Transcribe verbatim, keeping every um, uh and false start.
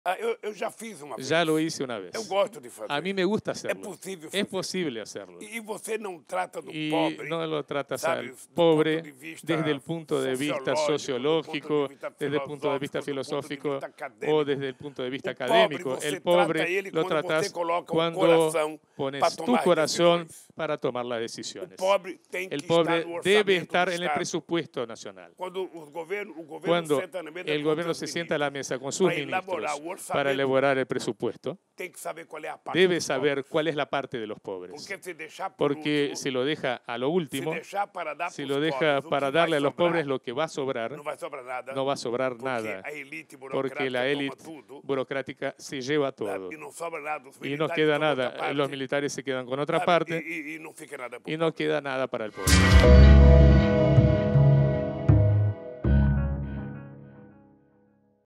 Ah, eu, eu já fiz uma vez. Ya lo hice una vez. Eu gosto de fazer. A mí me gusta É hacerlo. possível Es fazer. posible hacerlo. E, e você não trata do Y pobre, no lo tratas sabe, al do ponto pobre de vista desde el punto de vista sociológico, sociológico, do ponto de vista desde el punto de vista filosófico, do ponto de filosófico vista acadêmico. o desde el punto de vista O pobre, académico. você El trata pobre ele lo quando você tratas coloca o cuando coração para pones tu tomar corazón decisões. para tomar las O decisiones. pobre tem que El estar pobre no debe orçamento estar do en el Estado. presupuesto nacional. Quando o governo, o governo Cuando senta na mesa el com gobierno seus se sienta a la ministros mesa con sus para elaborar ministros o orçamento, para elaborar el presupuesto, tem que saber qual é a parte debe dos saber pobres. cuál es la parte de los pobres. Porque se deixar por Porque último, si lo deja a lo se último, deixar para dar si pros lo deja pobres o que para vai darle a los sobrar, pobres lo que va a sobrar, não vai sobrar nada, no va a sobrar porque nada, a elite porque burocrática la élite toma tudo, burocrática se lleva todo e não sobra nada, os y no militares queda tomam outra nada. parte, Los militares se quedan con otra sabe? parte E, e, e não fica nada pro y no pobre. queda nada para el pueblo.